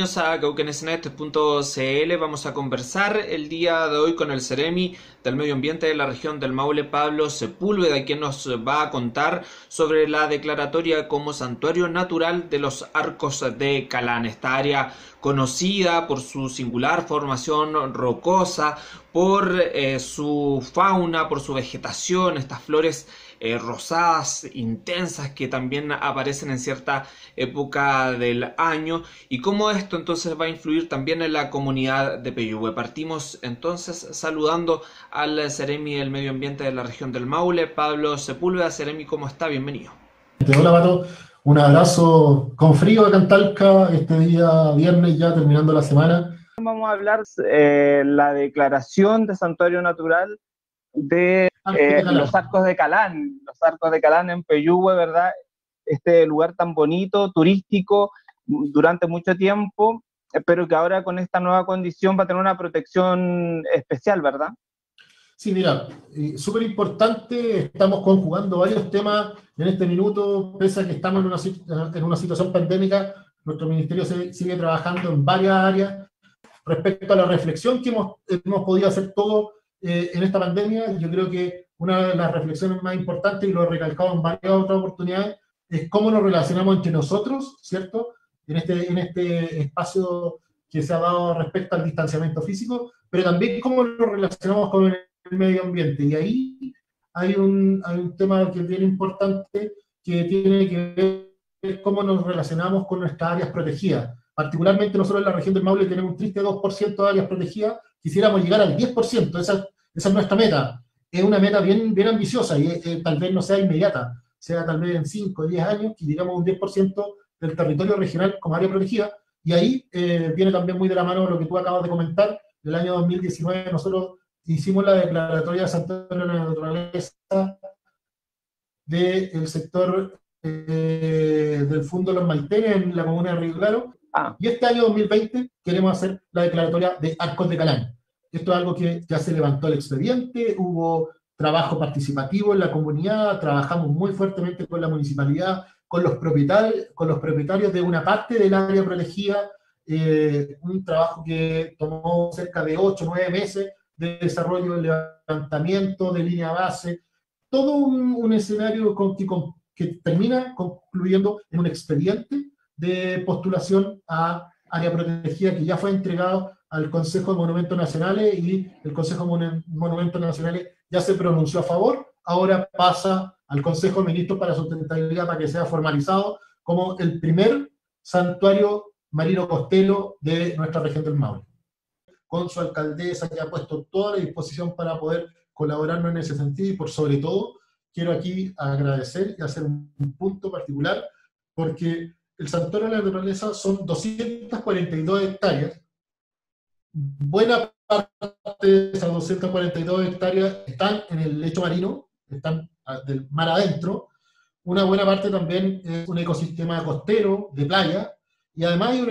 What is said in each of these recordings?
Bienvenidos a cauquenesnet.cl. Vamos a conversar el día de hoy con el Ceremi del Medio Ambiente de la región del Maule, Pablo Sepúlveda, quien nos va a contar sobre la declaratoria como santuario natural de los Arcos de Calán. Esta área conocida por su singular formación rocosa, por su fauna, por su vegetación, estas flores rosadas, intensas, que también aparecen en cierta época del año, y cómo esto entonces va a influir también en la comunidad de Peyúgue. Partimos entonces saludando al Ceremi del Medio Ambiente de la región del Maule, Pablo Sepúlveda. Ceremi, ¿cómo está? Bienvenido. Hola, Pato. Un abrazo con frío acá en Talca, este día viernes ya terminando la semana. Vamos a hablar la declaración de santuario natural de los Arcos de Calán en Peyúgue, ¿verdad? Este lugar tan bonito, turístico, durante mucho tiempo, pero que ahora con esta nueva condición va a tener una protección especial, ¿verdad? Sí, mira, súper importante, estamos conjugando varios temas en este minuto, pese a que estamos en una situación pandémica, nuestro ministerio sigue trabajando en varias áreas respecto a la reflexión que hemos podido hacer todos en esta pandemia. Yo creo que una de las reflexiones más importantes, y lo he recalcado en varias otras oportunidades, es cómo nos relacionamos entre nosotros, ¿cierto? En este espacio que se ha dado respecto al distanciamiento físico, pero también cómo nos relacionamos con el medio ambiente. Y ahí hay un tema que es bien importante, que tiene que ver cómo nos relacionamos con nuestras áreas protegidas. Particularmente nosotros en la región del Maule tenemos un triste 2% de áreas protegidas, quisiéramos llegar al 10%, esa es nuestra meta. Es una meta bien ambiciosa y tal vez no sea inmediata, sea tal vez en 5 o 10 años, que llegamos a un 10% del territorio regional como área protegida, y ahí viene también muy de la mano lo que tú acabas de comentar. El año 2019 nosotros hicimos la declaratoria de santuario de la naturaleza del sector del Fundo Los Maitenes en la comuna de Río Claro, y este año 2020 queremos hacer la declaratoria de Arcos de Calán. Esto es algo que ya se levantó el expediente, hubo trabajo participativo en la comunidad, trabajamos muy fuertemente con la municipalidad, con los propietarios de una parte del área protegida, un trabajo que tomó cerca de 8 o 9 meses de desarrollo, de levantamiento, de línea base, todo un escenario que termina concluyendo en un expediente de postulación a área protegida que ya fue entregado al Consejo de Monumentos Nacionales, y el Consejo de Monumentos Nacionales ya se pronunció a favor. Ahora pasa al Consejo de Ministros para Sustentabilidad para que sea formalizado como el primer santuario marino costero de nuestra región del Maule, con su alcaldesa, que ha puesto toda la disposición para poder colaborarnos en ese sentido. Y por sobre todo quiero aquí agradecer y hacer un punto particular, porque el santuario de la naturaleza son 242 hectáreas. Buena parte de esas 242 hectáreas están en el lecho marino, están del mar adentro. Una buena parte también es un ecosistema costero, de playa, y además hay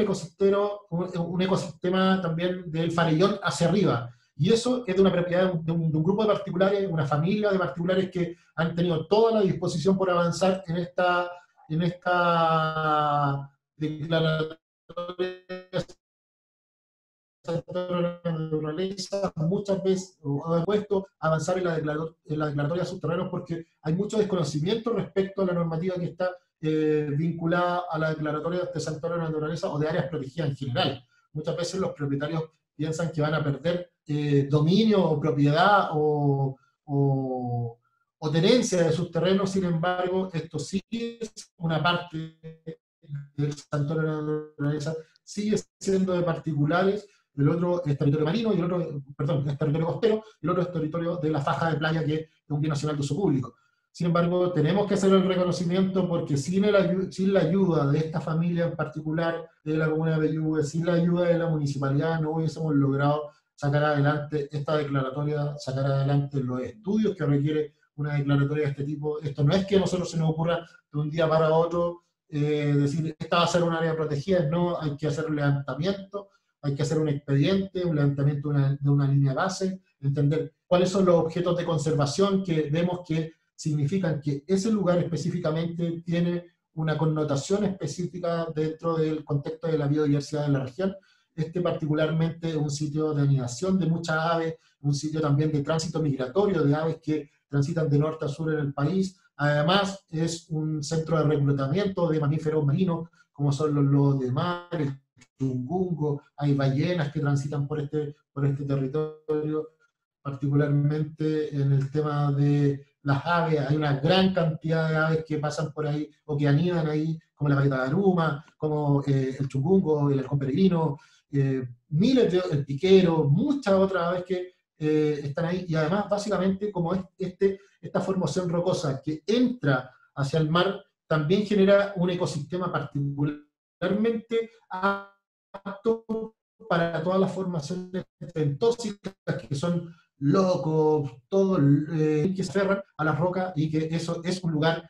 un ecosistema también del Farellón hacia arriba. Y eso es de una propiedad de un grupo de particulares, una familia de particulares que han tenido toda la disposición por avanzar en esta declaratoria de la naturaleza. Muchas veces han puesto a avanzar en la declaratoria de sus terrenos, porque hay mucho desconocimiento respecto a la normativa que está vinculada a la declaratoria de santuario de la naturaleza o de áreas protegidas en general. Muchas veces los propietarios piensan que van a perder dominio o propiedad o tenencia de sus terrenos. Sin embargo, esto sí es una parte del santuario de la naturaleza, sigue siendo de particulares. El otro es territorio marino, y el otro, perdón, es territorio costero, y el otro es territorio de la faja de playa, que es un bien nacional de uso público. Sin embargo, tenemos que hacer el reconocimiento, porque sin la ayuda de esta familia en particular, de la comuna de Peyúgue, sin la ayuda de la municipalidad, no hubiésemos logrado sacar adelante esta declaratoria, sacar adelante los estudios que requiere una declaratoria de este tipo. Esto no es que a nosotros se nos ocurra de un día para otro decir, esta va a ser un área protegida. No, hay que hacer un levantamiento, hay que hacer un expediente, un levantamiento de una línea base, entender cuáles son los objetos de conservación que vemos que significan que ese lugar específicamente tiene una connotación específica dentro del contexto de la biodiversidad de la región. Particularmente un sitio de anidación de muchas aves, un sitio también de tránsito migratorio de aves que transitan de norte a sur en el país. Además, es un centro de reclutamiento de mamíferos marinos, como son los lobos de mar, el chungungo, hay ballenas que transitan por este territorio, particularmente en el tema de las aves. Hay una gran cantidad de aves que pasan por ahí o que anidan ahí, como la gaviota de Aruma, como el chungungo, el halcón peregrino, miles de el piquero, muchas otras aves que están ahí, y además básicamente como esta formación rocosa que entra hacia el mar también genera un ecosistema particularmente apto para todas las formaciones bentóxicas que son locos, todo que se aferran a las rocas, y que eso es un lugar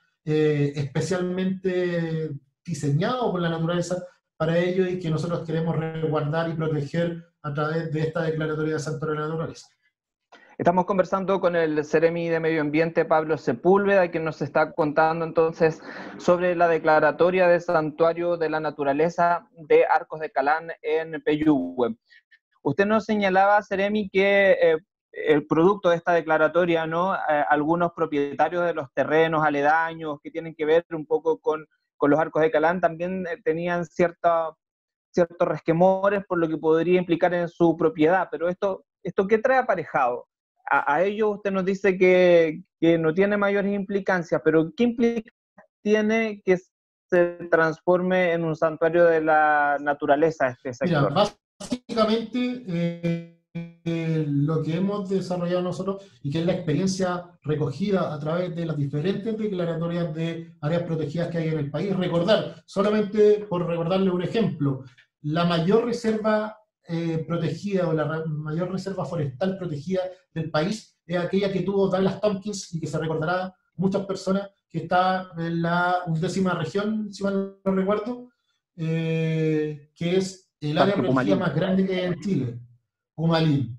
especialmente diseñado por la naturaleza para ello, y que nosotros queremos resguardar y proteger a través de esta declaratoria de Santuario de la Naturaleza. Estamos conversando con el Seremi de Medio Ambiente, Pablo Sepúlveda, quien nos está contando entonces sobre la declaratoria de Santuario de la Naturaleza de Arcos de Calán en Peyúgue. Usted nos señalaba, Seremi, que el producto de esta declaratoria, ¿no? Algunos propietarios de los terrenos aledaños que tienen que ver un poco con los Arcos de Calán también tenían ciertos resquemores por lo que podría implicar en su propiedad, pero ¿esto qué trae aparejado? A ello usted nos dice que no tiene mayores implicancias, pero ¿qué implicancias tiene que se transforme en un santuario de la naturaleza este sector? Mira, básicamente lo que hemos desarrollado nosotros, y que es la experiencia recogida a través de las diferentes declaratorias de áreas protegidas que hay en el país. Solamente por recordarle un ejemplo, la mayor reserva protegida, o la mayor reserva forestal protegida del país es aquella que tuvo Douglas Tompkins, y que se recordará muchas personas, que está en la 11ª región, si mal no recuerdo, que es el área protegida más grande que hay en Chile, Pumalín,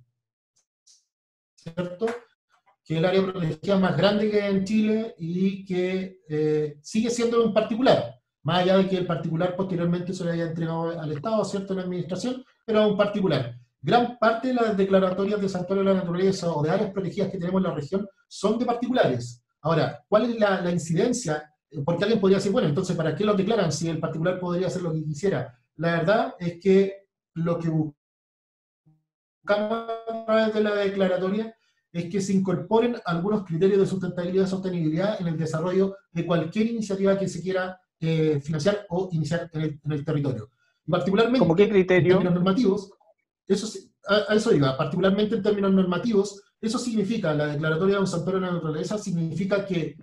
¿cierto? Que es el área protegida más grande que hay en Chile, y que sigue siendo un particular, más allá de que el particular posteriormente se le haya entregado al Estado, ¿cierto?, en la administración, pero un particular. Gran parte de las declaratorias de Santuario de la Naturaleza o de áreas protegidas que tenemos en la región son de particulares. Ahora, ¿cuál es la incidencia? Porque alguien podría decir, bueno, entonces, ¿para qué los declaran si el particular podría hacer lo que quisiera? La verdad es que lo que buscamos a través de la declaratoria es que se incorporen algunos criterios de sustentabilidad y sostenibilidad en el desarrollo de cualquier iniciativa que se quiera financiar o iniciar en el territorio. Y particularmente, ¿cómo qué criterio? En términos normativos, a eso iba, particularmente en términos normativos, eso significa, la declaratoria de un santuario de la naturaleza significa que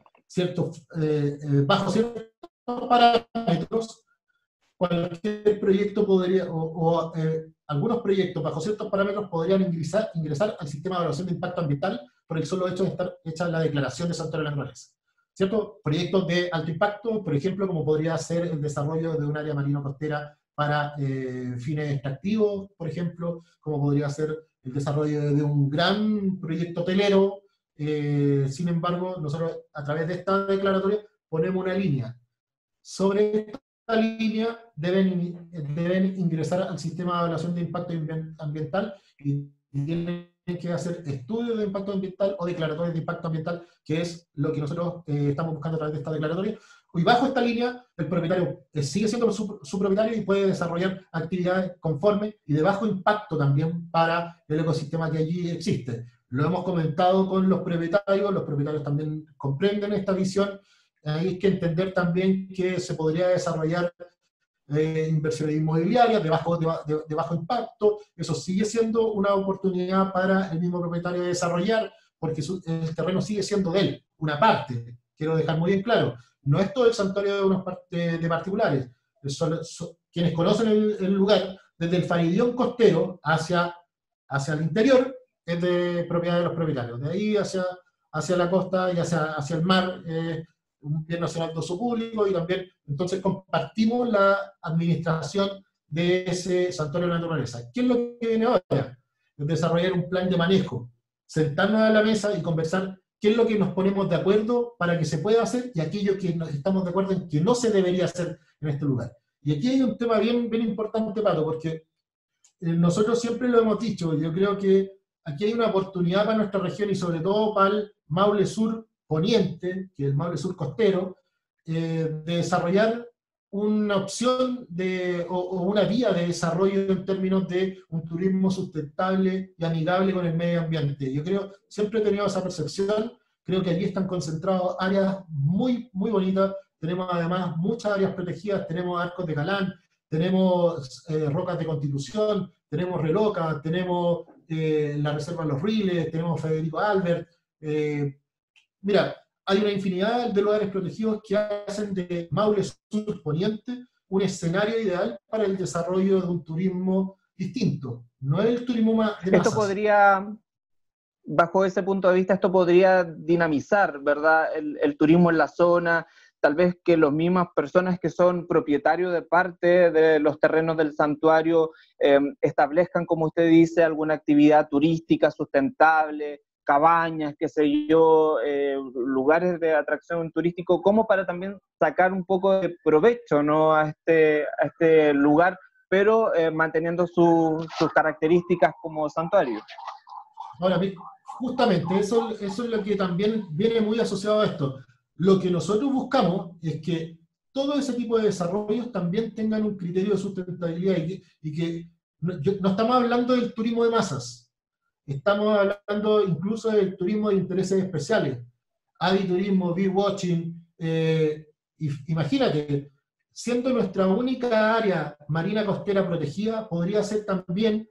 bajo ciertos parámetros, cualquier proyecto podría, algunos proyectos bajo ciertos parámetros podrían ingresar al sistema de evaluación de impacto ambiental por el solo hecho de estar hecha la declaración de santuario de la naturaleza. ¿Cierto? Proyectos de alto impacto, por ejemplo, como podría ser el desarrollo de un área marino-costera para fines extractivos, por ejemplo, como podría ser el desarrollo de un gran proyecto hotelero. Sin embargo, nosotros a través de esta declaratoria ponemos una línea. Sobre esta línea deben ingresar al sistema de evaluación de impacto ambiental, y tienen que hacer estudios de impacto ambiental o declaratorias de impacto ambiental, que es lo que nosotros estamos buscando a través de esta declaratoria. Y bajo esta línea, el propietario sigue siendo su propietario y puede desarrollar actividades conformes y de bajo impacto también para el ecosistema que allí existe. Lo hemos comentado con los propietarios también comprenden esta visión. Hay que entender también que se podría desarrollar inversiones inmobiliarias de bajo impacto. Eso sigue siendo una oportunidad para el mismo propietario de desarrollar, porque el terreno sigue siendo de él, una parte. Quiero dejar muy bien claro, no es todo el santuario de particulares. Quienes conocen el lugar, desde el faridión costero hacia el interior, es de propiedad de los propietarios. De ahí hacia la costa y hacia el mar, un bien nacional de uso público, y también entonces compartimos la administración de ese santuario de la naturaleza. ¿Qué es lo que viene ahora? Es desarrollar un plan de manejo, sentarnos a la mesa y conversar qué es lo que nos ponemos de acuerdo para que se pueda hacer y aquello que nos estamos de acuerdo en que no se debería hacer en este lugar. Y aquí hay un tema bien, bien importante, Pato, porque nosotros siempre lo hemos dicho, yo creo que aquí hay una oportunidad para nuestra región y sobre todo para el Maule Sur Poniente, que es el Maule Sur Costero, de desarrollar una opción o una vía de desarrollo en términos de un turismo sustentable y amigable con el medio ambiente. Yo creo, siempre he tenido esa percepción, creo que allí están concentradas áreas muy, muy bonitas, tenemos además muchas áreas protegidas, tenemos Arcos de Calán, tenemos Rocas de Constitución, tenemos Reloca, tenemos la Reserva Los Riles, tenemos Federico Albert. Mira, hay una infinidad de lugares protegidos que hacen de Maule Sur Poniente un escenario ideal para el desarrollo de un turismo distinto. No es el turismo de masas. Esto podría, bajo ese punto de vista, esto podría dinamizar, ¿verdad?, el turismo en la zona, tal vez que las mismas personas que son propietarios de parte de los terrenos del santuario establezcan, como usted dice, alguna actividad turística sustentable, cabañas, qué sé yo, lugares de atracción turístico, como para también sacar un poco de provecho, ¿no?, a este lugar, pero manteniendo sus características como santuario. Ahora, justamente eso es lo que también viene muy asociado a esto. Lo que nosotros buscamos es que todo ese tipo de desarrollos también tengan un criterio de sustentabilidad y que no estamos hablando del turismo de masas, estamos hablando incluso del turismo de intereses especiales, aviturismo, bee-watching. Imagínate, siendo nuestra única área marina costera protegida, podría ser también,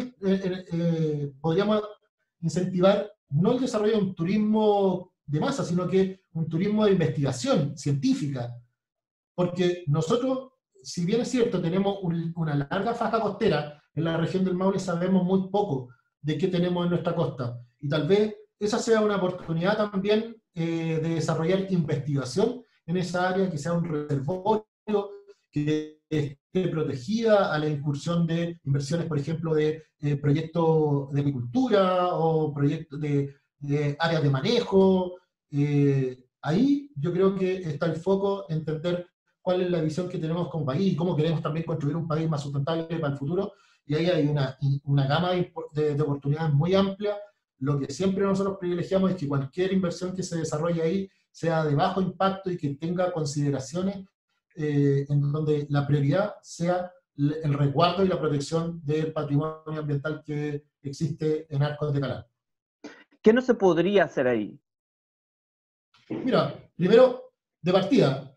podríamos incentivar no el desarrollo de un turismo de masa, sino que un turismo de investigación científica. Porque nosotros, si bien es cierto, tenemos una larga faja costera, en la región del Maule sabemos muy poco de qué tenemos en nuestra costa. Y tal vez esa sea una oportunidad también de desarrollar investigación en esa área, que sea un reservorio, que esté protegida a la incursión de inversiones, por ejemplo, de proyectos de agricultura o proyectos de áreas de manejo. Ahí yo creo que está el foco en entender cuál es la visión que tenemos como país y cómo queremos también construir un país más sustentable para el futuro. Y ahí hay una gama de oportunidades muy amplia. Lo que siempre nosotros privilegiamos es que cualquier inversión que se desarrolle ahí sea de bajo impacto y que tenga consideraciones en donde la prioridad sea el resguardo y la protección del patrimonio ambiental que existe en Arcos de Calán. ¿Qué no se podría hacer ahí? Mira, primero, de partida,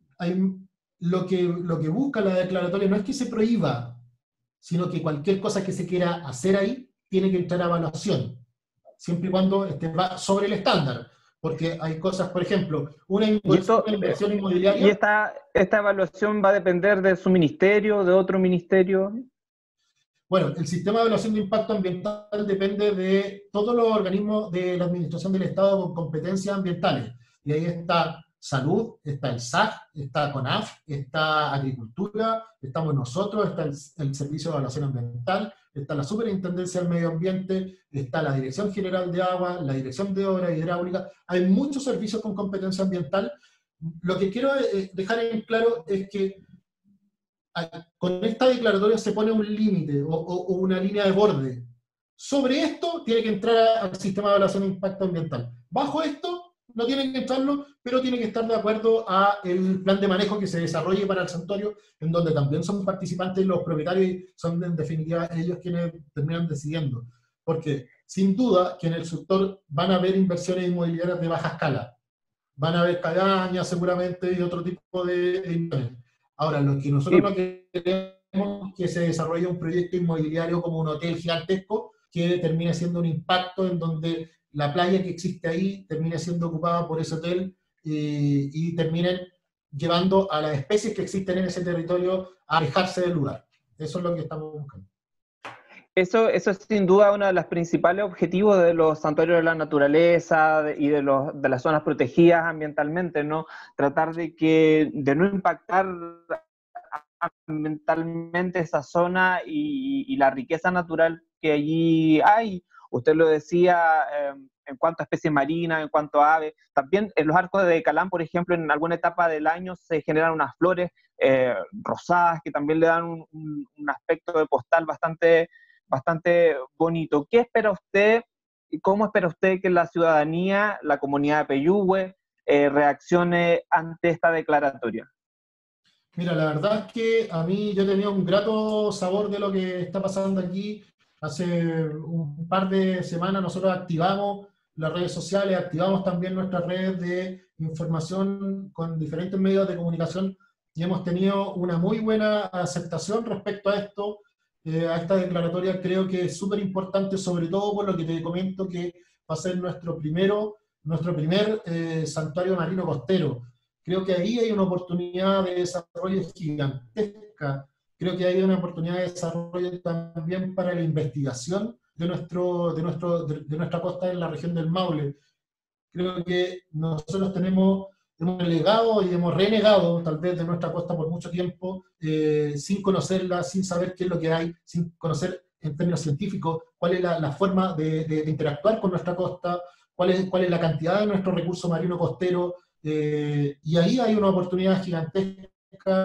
lo que busca la declaratoria no es que se prohíba, sino que cualquier cosa que se quiera hacer ahí tiene que entrar a evaluación, siempre y cuando va sobre el estándar. Porque hay cosas, por ejemplo, una inversión inmobiliaria... ¿Y esta evaluación va a depender de su ministerio, de otro ministerio? Bueno, el sistema de evaluación de impacto ambiental depende de todos los organismos de la administración del Estado con competencias ambientales. Y ahí está Salud, está el SAC, está CONAF, está Agricultura, estamos nosotros, está el Servicio de Evaluación Ambiental, está la Superintendencia del Medio Ambiente, está la Dirección General de Agua, la Dirección de Obras Hidráulicas. Hay muchos servicios con competencia ambiental. Lo que quiero dejar en claro es que con esta declaratoria se pone un límite o una línea de borde. Sobre esto tiene que entrar al sistema de evaluación de impacto ambiental. Bajo esto no tienen que entrarlo, pero tiene que estar de acuerdo a el plan de manejo que se desarrolle para el santuario, en donde también son participantes los propietarios y son en definitiva ellos quienes terminan decidiendo. Porque sin duda que en el sector van a haber inversiones inmobiliarias de baja escala, van a haber cabañas seguramente y otro tipo de inversiones. Ahora, lo que nosotros no queremos es que se desarrolle un proyecto inmobiliario como un hotel gigantesco que termine siendo un impacto en donde la playa que existe ahí termine siendo ocupada por ese hotel y terminen llevando a las especies que existen en ese territorio a alejarse del lugar. Eso es lo que estamos buscando. Eso es sin duda uno de los principales objetivos de los santuarios de la naturaleza y de las zonas protegidas ambientalmente, ¿no? Tratar de no impactar ambientalmente esa zona y la riqueza natural que allí hay. Usted lo decía, en cuanto a especies marinas, en cuanto a aves. También en los arcos de Calán, por ejemplo, en alguna etapa del año se generan unas flores rosadas que también le dan un aspecto de postal bastante, bastante bonito. ¿Qué espera usted y cómo espera usted que la ciudadanía, la comunidad de Peyúgue, reaccione ante esta declaratoria? Mira, la verdad es que a mí yo tenía un grato sabor de lo que está pasando aquí. Hace un par de semanas nosotros activamos las redes sociales, activamos también nuestras redes de información con diferentes medios de comunicación y hemos tenido una muy buena aceptación respecto a esto, a esta declaratoria. Creo que es súper importante, sobre todo por lo que te comento que va a ser nuestro primer santuario marino costero. Creo que ahí hay una oportunidad de desarrollo gigantesca. Creo que hay una oportunidad de desarrollo también para la investigación de nuestra costa en la región del Maule. Creo que nosotros hemos legado y hemos renegado tal vez de nuestra costa por mucho tiempo, sin conocerla, sin saber qué es lo que hay, sin conocer en términos científicos cuál es la forma de interactuar con nuestra costa, cuál es la cantidad de nuestro recurso marino costero. Y ahí hay una oportunidad gigantesca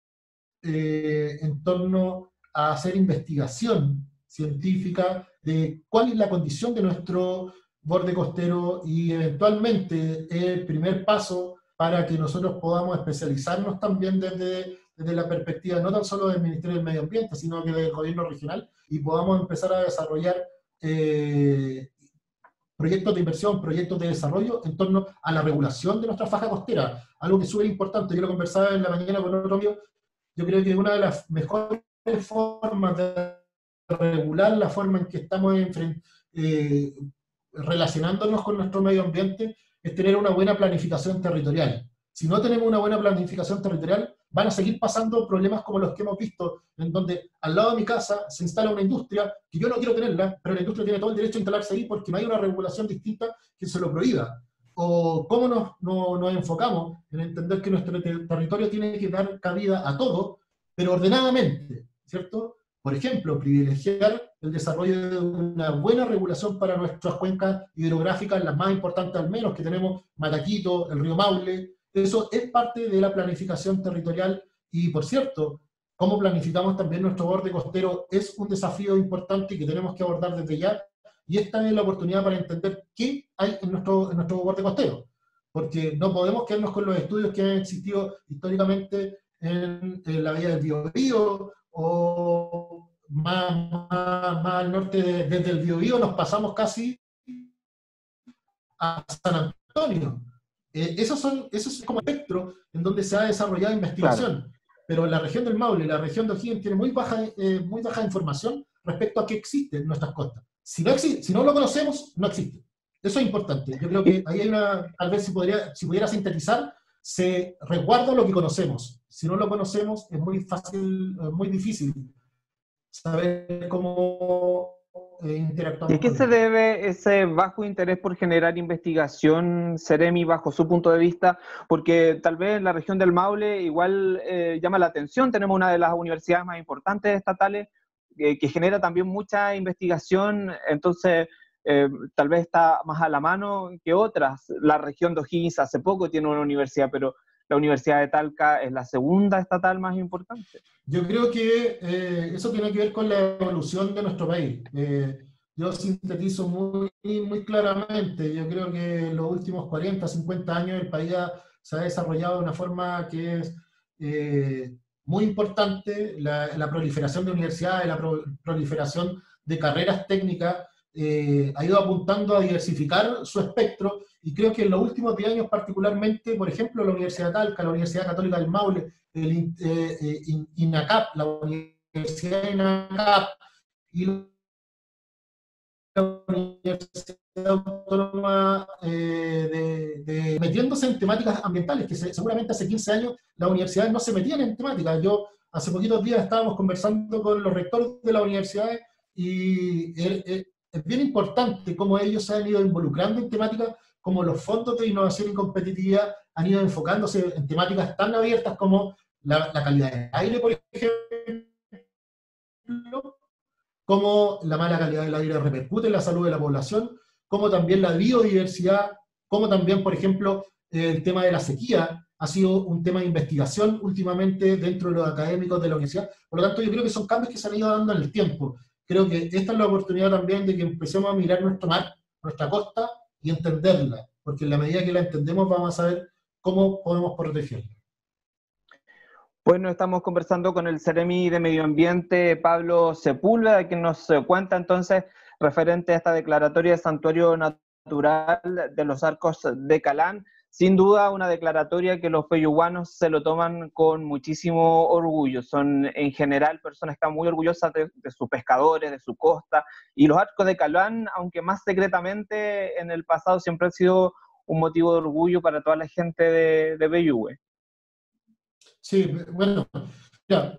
en torno a hacer investigación científica de cuál es la condición de nuestro borde costero y eventualmente el primer paso para que nosotros podamos especializarnos también desde la perspectiva no tan solo del Ministerio del Medio Ambiente, sino que del gobierno regional y podamos empezar a desarrollar proyectos de inversión, proyectos de desarrollo en torno a la regulación de nuestra faja costera, algo que es súper importante. Yo lo conversaba en la mañana con otro amigo. Yo creo que una de las mejores formas de regular la forma en que estamos relacionándonos con nuestro medio ambiente es tener una buena planificación territorial. Si no tenemos una buena planificación territorial, van a seguir pasando problemas como los que hemos visto, en donde al lado de mi casa se instala una industria que yo no quiero tenerla, pero la industria tiene todo el derecho a instalarse ahí porque no hay una regulación distinta que se lo prohíba. O cómo nos enfocamos en entender que nuestro territorio tiene que dar cabida a todo, pero ordenadamente, ¿cierto? Por ejemplo, privilegiar el desarrollo de una buena regulación para nuestras cuencas hidrográficas, las más importantes al menos, que tenemos Mataquito, el río Maule. Eso es parte de la planificación territorial y, por cierto, cómo planificamos también nuestro borde costero es un desafío importante que tenemos que abordar desde ya, y esta es la oportunidad para entender qué hay en nuestro borde costero, porque no podemos quedarnos con los estudios que han existido históricamente en la bahía del Biobío, o más al norte desde el Biobío nos pasamos casi a San Antonio. Esos es como espectro en donde se ha desarrollado investigación. Claro. Pero la región del Maule y la región de O'Higgins tiene muy baja información respecto a qué existe en nuestras costas. Si no lo conocemos, no existe. Eso es importante. Yo creo que ahí hay tal vez si pudiera sintetizar, se resguarda lo que conocemos. Si no lo conocemos, es muy fácil, muy difícil saber cómo interactuamos. ¿Y a qué se debe ese bajo interés por generar investigación, Seremi, bajo su punto de vista? Porque tal vez la región del Maule igual llama la atención. Tenemos una de las universidades más importantes estatales que genera también mucha investigación, entonces tal vez está más a la mano que otras. La región de O'Higgins hace poco tiene una universidad, pero la Universidad de Talca es la segunda estatal más importante. Yo creo que eso tiene que ver con la evolución de nuestro país. Yo sintetizo muy claramente. Yo creo que en los últimos 40, 50 años el país se ha desarrollado de una forma que es muy importante. La proliferación de universidades, la proliferación de carreras técnicas ha ido apuntando a diversificar su espectro, y creo que en los últimos 10 años particularmente, por ejemplo, la Universidad de Talca, la Universidad Católica del Maule, el INACAP, la Universidad INACAP y la Universidad Autónoma metiéndose en temáticas ambientales, que seguramente hace 15 años las universidades no se metían en temáticas. Yo hace poquitos días estábamos conversando con los rectores de las universidades y es bien importante cómo ellos se han ido involucrando en temáticas como los fondos de innovación y competitividad han ido enfocándose en temáticas tan abiertas como la calidad del aire, por ejemplo, cómo la mala calidad del aire repercute en la salud de la población, como también la biodiversidad, como también, por ejemplo, el tema de la sequía ha sido un tema de investigación últimamente dentro de los académicos de la universidad. Por lo tanto, yo creo que son cambios que se han ido dando en el tiempo. Creo que esta es la oportunidad también de que empecemos a mirar nuestro mar, nuestra costa, y entenderla, porque en la medida que la entendemos vamos a saber cómo podemos protegerla. Bueno, estamos conversando con el Seremi de Medio Ambiente, Pablo Sepúlveda, quien nos cuenta entonces referente a esta declaratoria de Santuario Natural de los Arcos de Calán. Sin duda una declaratoria que los peyuguanos se lo toman con muchísimo orgullo. Son en general personas que están muy orgullosas de sus pescadores, de su costa, y los Arcos de Calán, aunque más secretamente en el pasado, siempre han sido un motivo de orgullo para toda la gente de Peyúgue. Sí, bueno, ya,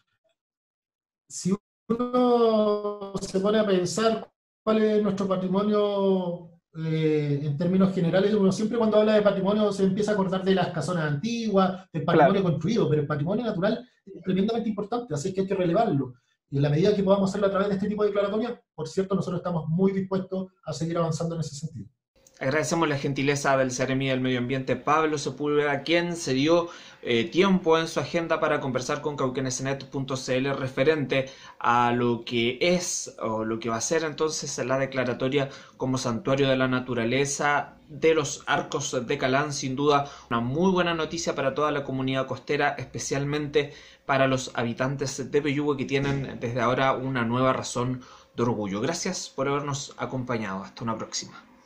si uno se pone a pensar cuál es nuestro patrimonio en términos generales, uno siempre cuando habla de patrimonio se empieza a acordar de las casonas antiguas, del patrimonio construido, pero el patrimonio natural es tremendamente importante, así que hay que relevarlo. Y en la medida que podamos hacerlo a través de este tipo de declaratorias, por cierto, nosotros estamos muy dispuestos a seguir avanzando en ese sentido. Agradecemos la gentileza del Seremi del Medio Ambiente, Pablo Sepúlveda, quien se dio tiempo en su agenda para conversar con cauquenesenet.cl referente a lo que es o lo que va a ser entonces la declaratoria como santuario de la naturaleza de los Arcos de Calán. Sin duda una muy buena noticia para toda la comunidad costera, especialmente para los habitantes de Peyúgue, que tienen desde ahora una nueva razón de orgullo. Gracias por habernos acompañado. Hasta una próxima.